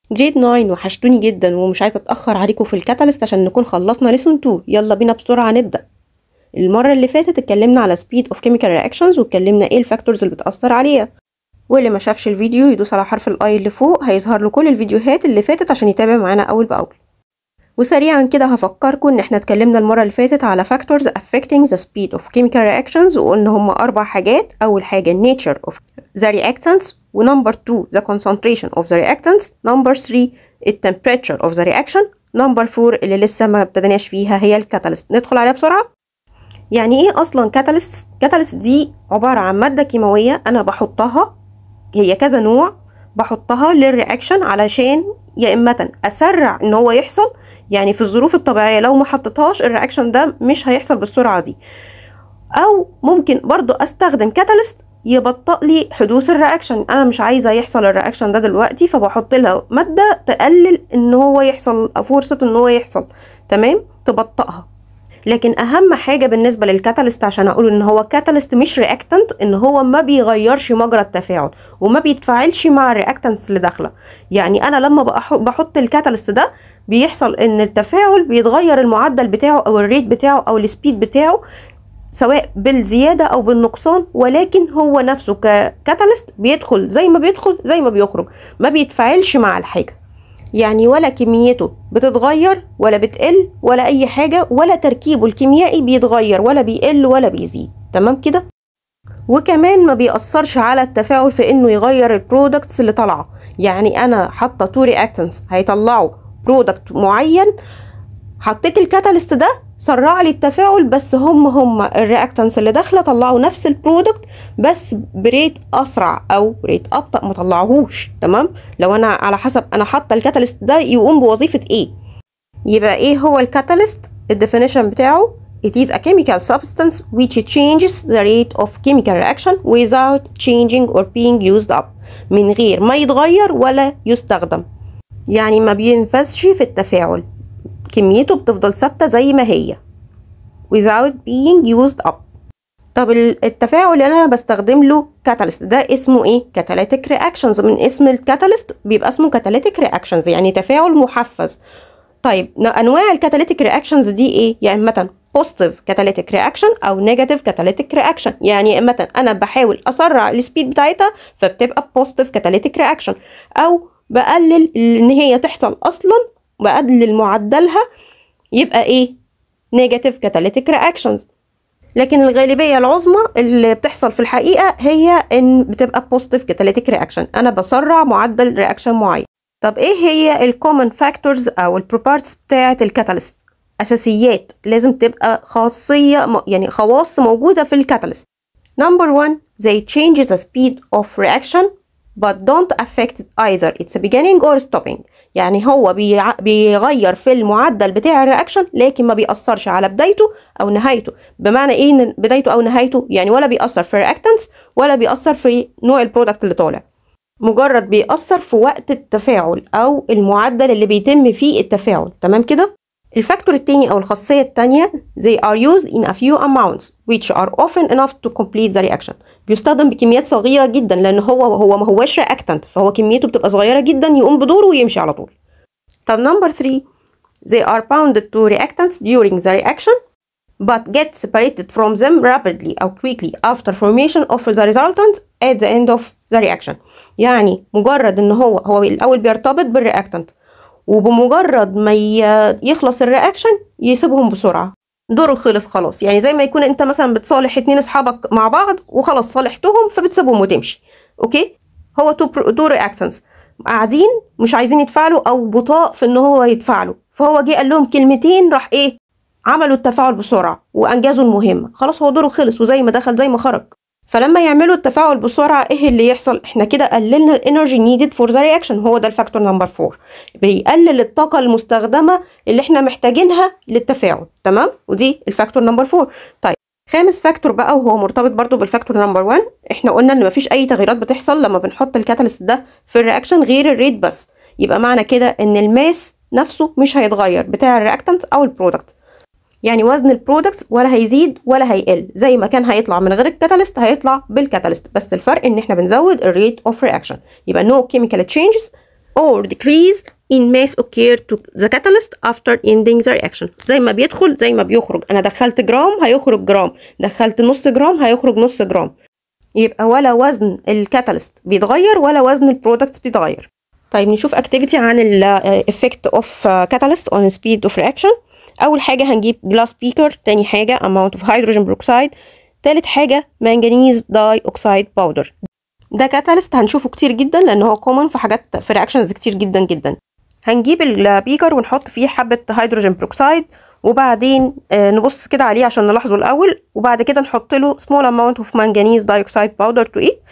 جريد 9 وحشتوني جدا ومش عايزه اتاخر عليكم في الكاتاليست عشان نكون خلصنا ليسون 2. يلا بينا بسرعه نبدا. المره اللي فاتت اتكلمنا على speed of chemical reactions واتكلمنا ايه الفاكتورز اللي بتاثر عليها. واللي ما شافش الفيديو يدوس على حرف الاي اللي فوق، هيظهر له كل الفيديوهات اللي فاتت عشان يتابع معانا اول باول. وسريعا كده هفكركم ان احنا اتكلمنا المره اللي فاتت على factors affecting the speed of chemical reactions، وقلنا هم 4 حاجات. اول حاجه nature of the reactants، ونمبر 2 the concentration of the reactants، نمبر 3 temperature of the reaction، نمبر 4 اللي لسه ما ابتديناش فيها هي الكاتاليست. ندخل عليها بسرعه. يعني ايه اصلا كاتاليست؟ كاتاليست دي عباره عن ماده كيماويه انا بحطها، هي كذا نوع، بحطها للرياكشن علشان يا اما اسرع ان هو يحصل، يعني في الظروف الطبيعيه لو ما حطيتهاش الرياكشن ده مش هيحصل بالسرعه دي، او ممكن برضو استخدم كاتاليست يبطئ لي حدوث الرياكشن. انا مش عايزه يحصل الرياكشن ده دلوقتي، فبحط لها ماده تقلل ان هو يحصل، فرصه ان هو يحصل، تمام، تبطئها. لكن اهم حاجه بالنسبه للكاتاليست عشان اقول ان هو كاتاليست مش رياكتنت، ان هو ما بيغيرش مجرى التفاعل وما بيتفاعلش مع الرياكتنتس اللي داخله. يعني انا لما بحط الكاتاليست ده بيحصل ان التفاعل بيتغير المعدل بتاعه او الريت بتاعه او السبيد بتاعه، سواء بالزياده او بالنقصان، ولكن هو نفسه ككاتاليست بيدخل زي ما بيدخل زي ما بيخرج، ما بيتفاعلش مع الحاجه. يعني ولا كميته بتتغير ولا بتقل ولا اي حاجة، ولا تركيبه الكيميائي بيتغير ولا بيقل ولا بيزيد، تمام كده. وكمان ما بيأثرش على التفاعل في انه يغير البرودكتس اللي طالعه. يعني انا حاطه 2 رياكتنتس هيطلعوا برودكت معين، حطيت الكاتاليست ده سرع لي التفاعل، بس هم الرياكتنتس اللي داخله طلعوا نفس البرودكت بس بريت اسرع او ريت ابطا، ما طلعوهوش، تمام. لو انا على حسب انا حاطه الكاتاليست ده يقوم بوظيفه ايه. يبقى ايه هو الكاتاليست؟ الديفينيشن بتاعه it is a chemical substance which changes the rate of chemical reaction without changing or being used up، من غير ما يتغير ولا يستخدم. يعني ما بينفذش في التفاعل، كميته بتفضل ثابته زي ما هي without being used up. طب التفاعل اللي انا بستخدم له كاتاليست ده اسمه ايه؟ كاتاليتيك رياكشنز. من اسم الكاتاليست بيبقى اسمه كاتاليتيك رياكشنز، يعني تفاعل محفز. طيب انواع الكاتاليتيك رياكشنز دي ايه؟ يا اما بوزيتيف كاتاليتيك رياكشن او نيجاتيف كاتاليتيك رياكشن. يعني يا اما انا بحاول اسرع السبيد بتاعتها فبتبقى بوزيتيف كاتاليتيك رياكشن، او بقلل ان هي تحصل اصلا، بقلل معدلها، يبقى ايه؟ نيجاتيف كاتاليتيك رياكشنز. لكن الغالبيه العظمى اللي بتحصل في الحقيقه هي ان بتبقى بوزيتيف كاتاليتيك رياكشن، انا بسرع معدل رياكشن معين. طب ايه هي الكومن فاكتورز او البروبرتيز بتاعه الكاتاليست؟ اساسيات لازم تبقى خاصيه، يعني خواص موجوده في الكاتاليست. نمبر 1 they change the speed of reaction but don't affect either its beginning or stopping. يعني هو بيغير في المعدل بتاع الرياكشن لكن ما بيأثرش على بدايته او نهايته. بمعنى ايه بدايته او نهايته؟ يعني ولا بيأثر في الرياكتنس ولا بيأثر في نوع البرودكت اللي طالع، مجرد بيأثر في وقت التفاعل او المعدل اللي بيتم فيه التفاعل، تمام كده. الفاكتور التاني او الخاصيه التانيه they are used in a few amounts which are often enough to complete the reaction. بيستخدم بكميات صغيره جدا لان هو ما هوش رياكتنت، فهو كميته بتبقى صغيره جدا يقوم بدوره ويمشي على طول. طب نمبر 3 they are bounded to reactants during the reaction but get separated from them rapidly or quickly after formation of the resultant at the end of the reaction. يعني مجرد ان هو الاول بيرتبط بالرياكتنت، وبمجرد ما يخلص الرياكشن يسيبهم بسرعه، دوره خلص خلاص. يعني زي ما يكون انت مثلا بتصالح 2 اصحابك مع بعض وخلاص صالحتهم فبتسيبهم وتمشي، اوكي. هو تو رياكتنتس قاعدين مش عايزين يتفاعلوا او بطاء في ان هو يتفاعلوا، فهو جه قال لهم كلمتين راح ايه، عملوا التفاعل بسرعه وانجزوا المهمه، خلاص هو دوره خلص وزي ما دخل زي ما خرج. فلما يعملوا التفاعل بسرعه ايه اللي يحصل؟ احنا كده قللنا الانرجي نيدد فور ذا رياكشن. هو ده الفاكتور نمبر 4، بيقلل الطاقه المستخدمه اللي احنا محتاجينها للتفاعل، تمام. ودي الفاكتور نمبر 4. طيب خامس فاكتور بقى وهو مرتبط برضو بالفاكتور نمبر 1، احنا قلنا ان مفيش اي تغييرات بتحصل لما بنحط الكاتاليست ده في الرياكشن غير الريت بس. يبقى معنى كده ان الماس نفسه مش هيتغير بتاع الرياكتنت او البرودكت، يعني وزن البرودكتس ولا هيزيد ولا هيقل، زي ما كان هيطلع من غير الكاتاليست هيطلع بالكاتاليست، بس الفرق ان احنا بنزود الريت اوف رياكشن. يبقى no chemical changes or decrease in mass occur to the catalyst after ending the reaction. زي ما بيدخل زي ما بيخرج. أنا دخلت جرام هيخرج جرام، دخلت نص جرام هيخرج نص جرام. يبقى ولا وزن الكاتاليست بيتغير ولا وزن البرودكتس بيتغير. طيب نشوف activity عن ال effect of catalyst on speed of reaction. أول حاجة هنجيب glass beaker، تاني حاجة amount of hydrogen peroxide، تالت حاجة manganese dioxide powder. ده كاتاليست هنشوفه كتير جدا لأن هو common في حاجات في reactions كتير جدا جدا. هنجيب البيكر ونحط فيه حبة هيدروجين بروكسايد، وبعدين نبص كده عليه عشان نلاحظه الأول، وبعد كده نحط له small amount of manganese dioxide powder to it،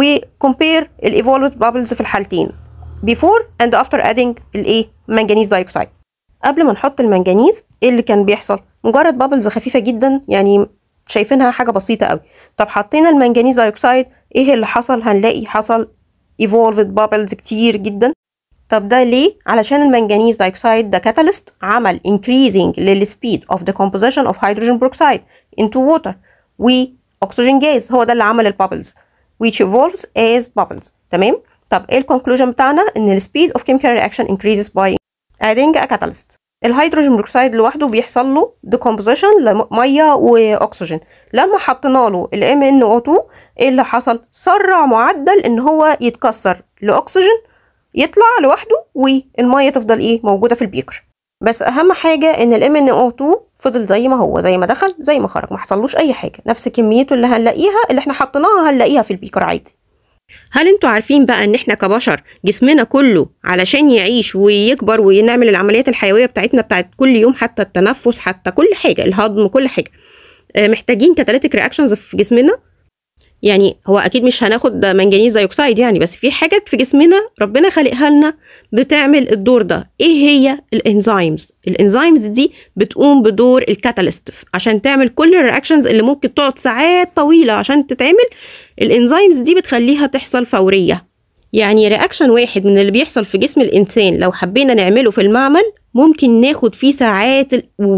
وكومبير ال evolved bubbles في الحالتين before and after adding manganese dioxide. قبل ما نحط المنجنيز ايه اللي كان بيحصل؟ مجرد بابلز خفيفة جدا، يعني شايفينها حاجة بسيطة قوي. طب حطينا المنجنيز دايوكسيد ايه اللي حصل؟ هنلاقي حصل evolved bubbles كتير جدا. طب ده ليه؟ علشان المنجنيز دايوكسيد ده كاتاليست عمل increasing للسبيد of the composition of hydrogen peroxide into water و oxygen gas، هو ده اللي عمل البابلز which evolves as bubbles. تمام؟ طب ايه الكونكلوجن بتاعنا؟ ان السبيد of chemical reaction increases by adding a catalyst. الهيدروجين بروكسايد لوحده بيحصل له decomposition لميه واكسجين. لما حطينا له ال MnO2 ايه اللي حصل؟ سرع معدل ان هو يتكسر لاكسجين يطلع لوحده والميه تفضل موجوده في البيكر. بس اهم حاجه ان ال MnO2 فضل زي ما هو، زي ما دخل زي ما خرج، ما حصلوش اي حاجه، نفس كميته اللي هنلاقيها اللي احنا حطيناها هنلاقيها في البيكر عادي. هل انتوا عارفين بقى ان احنا كبشر جسمنا كله علشان يعيش ويكبر ونعمل العمليات الحيويه بتاعتنا بتاعت كل يوم، حتى التنفس حتى كل حاجه، الهضم كل حاجه، محتاجين كاتاليتيك رياكشنز في جسمنا؟ يعني هو اكيد مش هناخد منجنيز دايوكسيد يعني، بس في حاجات في جسمنا ربنا خلقها لنا بتعمل الدور ده. ايه هي؟ الانزيمز. الانزيمز دي بتقوم بدور الكاتاليست عشان تعمل كل الرياكشنز اللي ممكن تقعد ساعات طويله عشان تتعمل. الانزيمز دي بتخليها تحصل فوريه. يعني رياكشن واحد من اللي بيحصل في جسم الانسان لو حبينا نعمله في المعمل ممكن ناخد فيه ساعات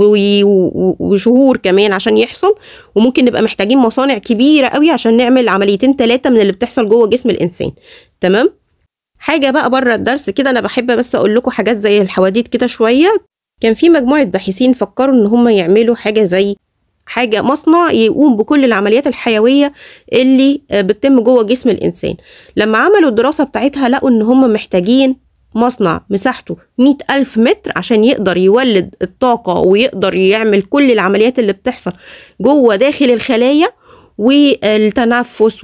وشهور كمان عشان يحصل، وممكن نبقى محتاجين مصانع كبيرة قوي عشان نعمل عمليتين 3 من اللي بتحصل جوه جسم الإنسان. تمام؟ حاجة بقى بره الدرس كده، أنا بحب بس أقول لكم حاجات زي الحواديت كده شوية. كان في مجموعة باحثين فكروا إن هم يعملوا حاجة مصنع يقوم بكل العمليات الحيوية اللي بتتم جوه جسم الإنسان. لما عملوا الدراسة بتاعتها لقوا إن هم محتاجين مصنع مساحته 100,000 متر عشان يقدر يولد الطاقة ويقدر يعمل كل العمليات اللي بتحصل جوه داخل الخلايا، والتنفس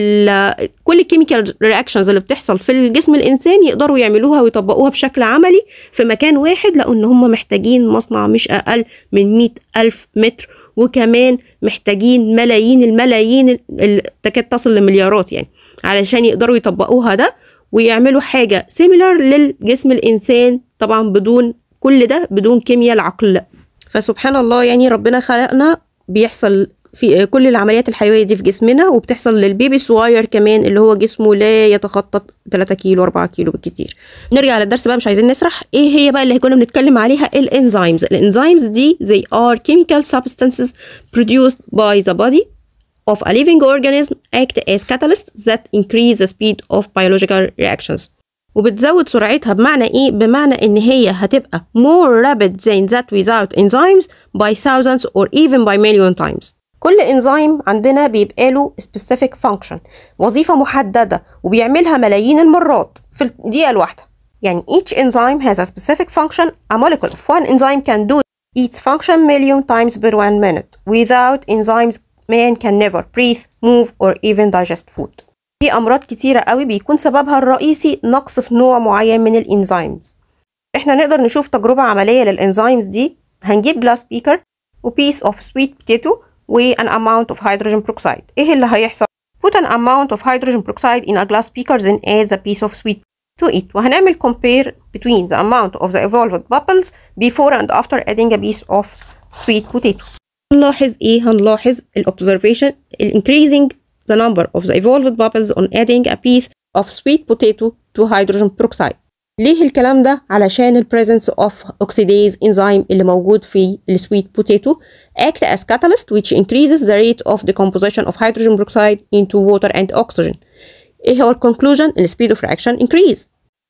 وكل الكيميكال رياكشنز اللي بتحصل في الجسم الإنسان يقدروا يعملوها ويطبقوها بشكل عملي في مكان واحد. لقوا إن هم محتاجين مصنع مش أقل من 100,000 متر، وكمان محتاجين ملايين الملايين تكاد تصل لمليارات يعني علشان يقدروا يطبقوها ده ويعملوا حاجة سيميلر للجسم الإنسان، طبعا بدون كل ده بدون كيمياء العقل. فسبحان الله، يعني ربنا خلقنا بيحصل في كل العمليات الحيوية دي في جسمنا، وبتحصل للبيبي الصغير كمان اللي هو جسمه لا يتخطى 3 كيلو 4 كيلو بالكتير. نرجع للدرس بقى، مش عايزين نسرح. ايه هي بقى اللي كنا بنتكلم عليها؟ الانزيمز. الانزيمز دي they are chemical substances produced by the body of a living organism act as catalysts that increase the speed of biological reactions. وبتزود سرعتها. بمعنى ايه؟ بمعنى ان هي هتبقى more rapid than that without enzymes by thousands or even by million times. كل انزيم عندنا بيبقى له specific function، وظيفة محددة، وبيعملها ملايين المرات في الدقيقة الواحدة. يعني each enzyme has a specific function. A molecule of one enzyme can do its function million times per 1 minute. Without enzymes man can never breathe, move or even digest food. في أمراض كتيرة قوي بيكون سببها الرئيسي نقص في نوع معين من الانزيمز. احنا نقدر نشوف تجربة عملية للانزيمز دي. هنجيب glass beaker و piece of sweet potato و an amount of hydrogen peroxide. ايه اللي هيحصل؟ Put an amount of hydrogen peroxide in a glass beaker then add a piece of sweet to it. وهنعمل compare between the amount of the evolved bubbles before and after adding a piece of sweet potato. هنلاحظ ايه؟ هنلاحظ observation increasing the number of the evolved bubbles on adding a piece of sweet potato to hydrogen peroxide. ليه الكلام ده؟ علشان ال presence of oxidase enzyme اللي موجود في ال sweet potato act as catalyst which increases the rate of decomposition of hydrogen peroxide into water and oxygen. ايه هو ال conclusion؟ ال speed of reaction increase.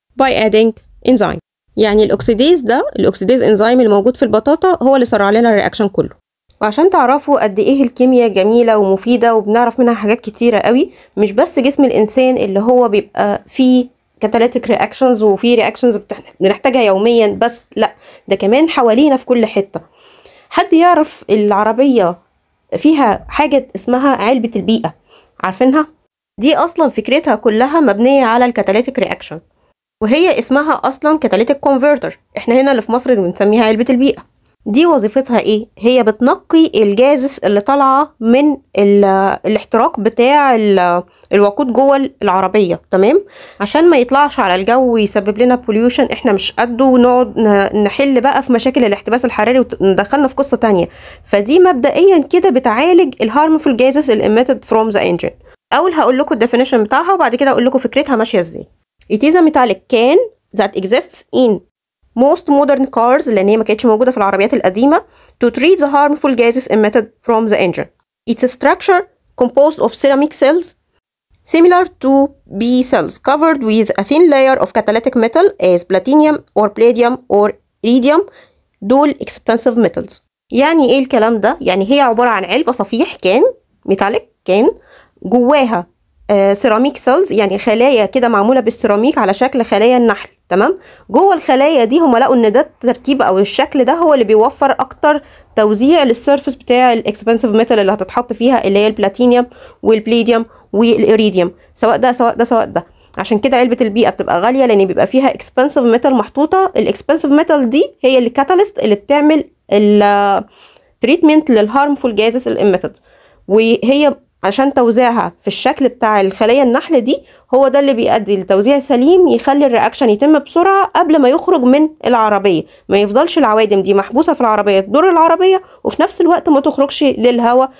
by adding enzyme. يعني الأكسيديز إنزيم الموجود في البطاطا هو اللي سرع لنا الرياكشن كله. وعشان تعرفوا قد إيه الكيمياء جميلة ومفيدة وبنعرف منها حاجات كتيرة قوي، مش بس جسم الإنسان اللي هو بيبقى فيه كاتاليتيك رياكشنز وفيه رياكشنز بنحتاجها يوميا بس، لا ده كمان حوالينا في كل حتة. حد يعرف العربية فيها حاجة اسمها علبة البيئة؟ عارفينها؟ دي أصلا فكرتها كلها مبنية على الكاتاليتيك رياكشن، وهي اسمها اصلا كاتاليتيك كونفرتر. احنا هنا اللي في مصر اللي بنسميها علبة البيئة. دي وظيفتها ايه؟ هي بتنقي الجازس اللي طالعة من الاحتراق بتاع الوقود جوه العربية، تمام؟ عشان ما يطلعش على الجو ويسبب لنا بوليوشن احنا مش قده، ونقعد نحل بقى في مشاكل الاحتباس الحراري وندخلنا في قصة تانية. فدي مبدئيا كده بتعالج الهارمفul gases اللي emitted from the engine. اول هقول لكم الديفينيشن بتاعها وبعد كده اقول لكم فكرتها ماشية ازاي. It is a metallic can that exists in most modern cars، لأن هي ما كانتش موجودة في العربيات القديمة، to treat the harmful gases emitted from the engine. It's a structure composed of ceramic cells similar to B cells covered with a thin layer of catalytic metal as platinum or palladium or iridium. دول expensive metals. يعني ايه الكلام ده؟ يعني هي عبارة عن علبة صفيح كان metallic كان جواها سيراميك سيلز، يعني خلايا كده معموله بالسيراميك على شكل خلايا النحل، تمام؟ جوه الخلايا دي هم لقوا ان ده التركيب او الشكل ده هو اللي بيوفر اكتر توزيع للسيرفس بتاع الاكسبنسيف ميتال اللي هتتحط فيها، اللي هي البلاتينيوم والبليديوم والإيريديوم، سواء ده سواء ده سواء ده. عشان كده علبه البيئه بتبقى غاليه، لان بيبقى فيها اكسبنسيف ميتال محطوطه. الاكسبنسيف ميتال دي هي اللي كاتاليست اللي بتعمل التريتمنت للهارمفول جازز الاميتد، وهي عشان توزيعها في الشكل بتاع الخلايا النحل دي هو ده اللي بيؤدي لتوزيع سليم يخلي الرياكشن يتم بسرعة قبل ما يخرج من العربية، ما يفضلش العوادم دي محبوسة في العربية تضر العربية وفي نفس الوقت ما تخرجش للهواء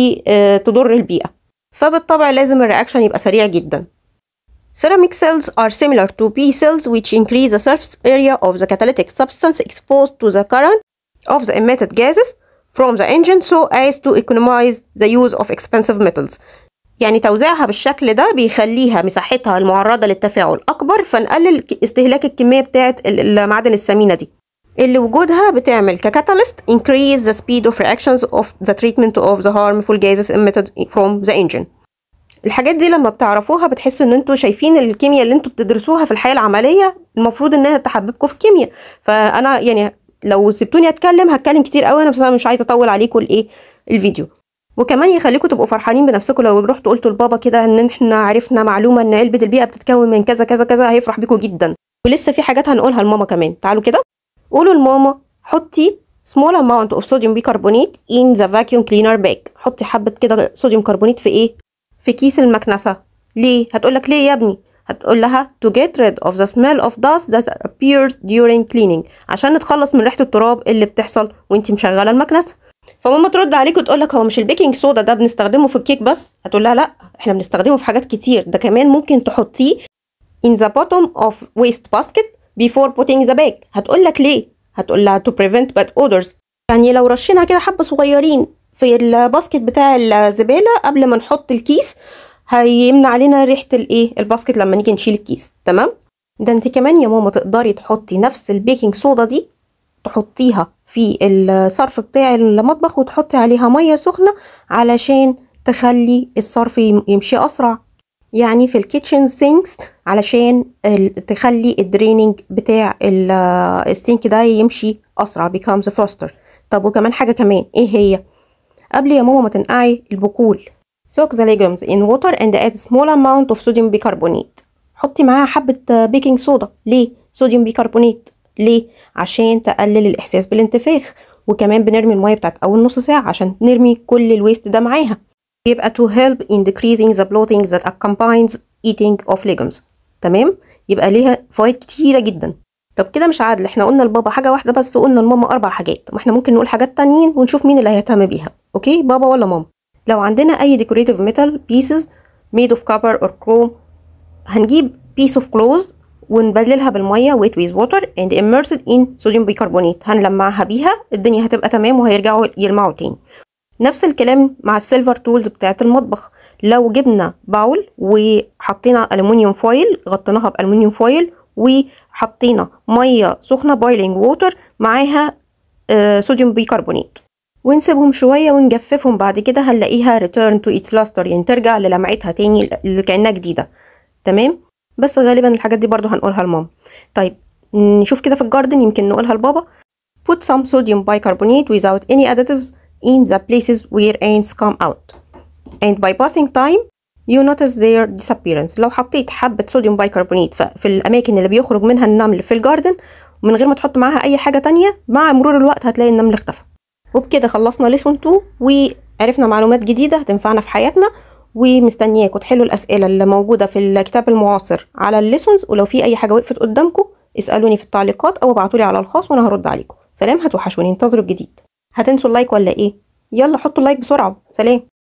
وتضر البيئة. فبالطبع لازم الرياكشن يبقى سريع جدا. Ceramic cells are similar to B cells which increase the surface area of the catalytic substance exposed to the current of the emitted gases from the engine so as to economize the use of expensive metals. يعني توزيعها بالشكل ده بيخليها مساحتها المعرضة للتفاعل أكبر، فنقلل استهلاك الكمية بتاعة المعادن الثمينة دي اللي وجودها بتعمل ككاتاليست increase the speed of reactions of the treatment of the harmful gases emitted from the engine. الحاجات دي لما بتعرفوها بتحسوا ان انتوا شايفين الكيمياء اللي انتوا بتدرسوها في الحياة العملية المفروض انها تحببكم في الكيمياء. فانا يعني لو سبتوني هتكلم كتير قوي، انا بس انا مش عايزه اطول عليكم الفيديو. وكمان يخليكم تبقوا فرحانين بنفسكم لو رحتوا قلتوا لبابا كده ان احنا عرفنا معلومه ان علبه البيئه بتتكون من كذا كذا كذا، هيفرح بيكم جدا. ولسه في حاجات هنقولها لماما كمان. تعالوا كده قولوا لماما حطي small amount of sodium bicarbonate in the vacuum cleaner bag. حطي حبه كده صوديوم كربونات في ايه؟ في كيس المكنسه. ليه؟ هتقولك ليه يا ابني؟ هتقول لها to get rid of the smell of dust that appears during cleaning، عشان نتخلص من ريحة التراب اللي بتحصل وانتي مشغلة المكنسة. فماما ترد عليك وتقول لك هو مش البيكنج صودا ده بنستخدمه في الكيك بس؟ هتقول لها لا، احنا بنستخدمه في حاجات كتير، ده كمان ممكن تحطيه in the bottom of waste basket before putting the bag. هتقول لك ليه؟ هتقول لها to prevent bad odors، يعني لو رشينا كده حبة صغيرين في الباسكت بتاع الزبالة قبل ما نحط الكيس هيمنع علينا ريحه الباسكت لما نيجي نشيل الكيس، تمام؟ ده انت كمان يا ماما تقدري تحطي نفس البيكنج صودا دي تحطيها في الصرف بتاع المطبخ وتحطي عليها ميه سخنه علشان تخلي الصرف يمشي اسرع، يعني في الكيتشن سينكس علشان تخلي الدريننج بتاع السينك ده يمشي اسرع becomes faster. طب وكمان حاجه كمان، ايه هي؟ قبل يا ماما ما تنقعي البقول soak the legumes in water and add small amount of sodium bicarbonate. حطي معاها حبة بيكنج صودا. ليه؟ صوديوم بيكربونات. ليه؟ عشان تقلل الإحساس بالانتفاخ. وكمان بنرمي المية بتاعت أول نص ساعة عشان نرمي كل الويست ده معاها. يبقى to help in decreasing the bloating that accompanies eating of legumes. تمام؟ يبقى ليها فوائد كتيرة جدا. طب كده مش عادل، احنا قلنا لبابا حاجة واحدة بس وقلنا لماما 4 حاجات، ما احنا ممكن نقول حاجات تانيين ونشوف مين اللي هيهتم بيها. اوكي بابا ولا ماما؟ لو عندنا اي decorative metal pieces made of copper or chrome هنجيب piece of cloth ونبللها بالميه wet with water and immerse it in sodium bicarbonate. هنلمعها بيها، الدنيا هتبقى تمام وهيرجعوا يلمعوا تاني. نفس الكلام مع السيلفر تولز بتاعت المطبخ. لو جبنا باول وحطينا ألمونيوم فويل غطيناها بألمونيوم فويل وحطينا ميه سخنه بويلينج ووتر معاها صوديوم بيكربونات، ونسيبهم شويه ونجففهم. بعد كده هنلاقيها return to its luster، يعني ترجع للمعتها تاني اللي كأنها جديده. تمام. بس غالبا الحاجات دي برضو هنقولها لماما. طيب نشوف كده في الجاردن، يمكن نقولها لبابا. put some sodium bicarbonate without any additives in the places where ants come out and by passing time you notice their disappearance. لو حطيت حبة صوديوم بايكربونات في الأماكن اللي بيخرج منها النمل في الجاردن ومن غير ما تحط معاها أي حاجة تانية، مع مرور الوقت هتلاقي النمل اختفى. وبكده خلصنا ليسون 2 وعرفنا معلومات جديدة هتنفعنا في حياتنا، ومستنياكم تحلوا الأسئلة اللي موجودة في الكتاب المعاصر على الليسونز، ولو في أي حاجة وقفت قدامكم اسألوني في التعليقات أو ابعتولي على الخاص وأنا هرد عليكم. سلام، هتوحشوني، انتظروا الجديد. هتنسوا اللايك ولا إيه؟ يلا حطوا اللايك بسرعة. سلام.